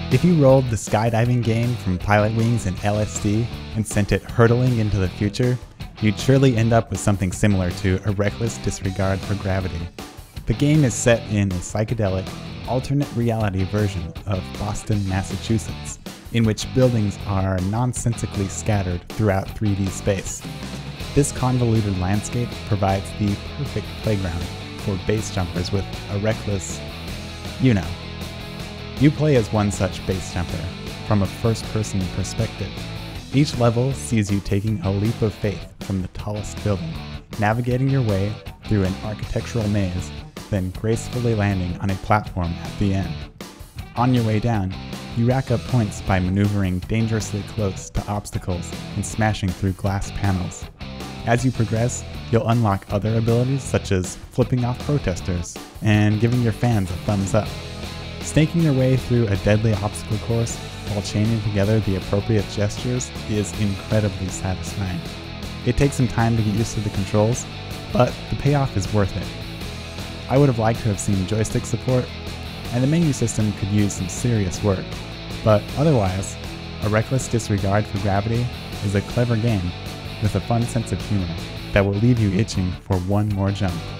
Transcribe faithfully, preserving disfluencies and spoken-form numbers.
If you rolled the skydiving game from Pilotwings and L S D and sent it hurtling into the future, you'd surely end up with something similar to a reckless disregard for gravity. The game is set in a psychedelic, alternate reality version of Boston, Massachusetts, in which buildings are nonsensically scattered throughout three D space. This convoluted landscape provides the perfect playground for base jumpers with a reckless, you know. You play as one such base jumper, from a first-person perspective. Each level sees you taking a leap of faith from the tallest building, navigating your way through an architectural maze, then gracefully landing on a platform at the end. On your way down, you rack up points by maneuvering dangerously close to obstacles and smashing through glass panels. As you progress, you'll unlock other abilities such as flipping off protesters and giving your fans a thumbs up. Snaking your way through a deadly obstacle course while chaining together the appropriate gestures is incredibly satisfying. It takes some time to get used to the controls, but the payoff is worth it. I would have liked to have seen joystick support, and the menu system could use some serious work, but otherwise, A Reckless Disregard for Gravity is a clever game with a fun sense of humor that will leave you itching for one more jump.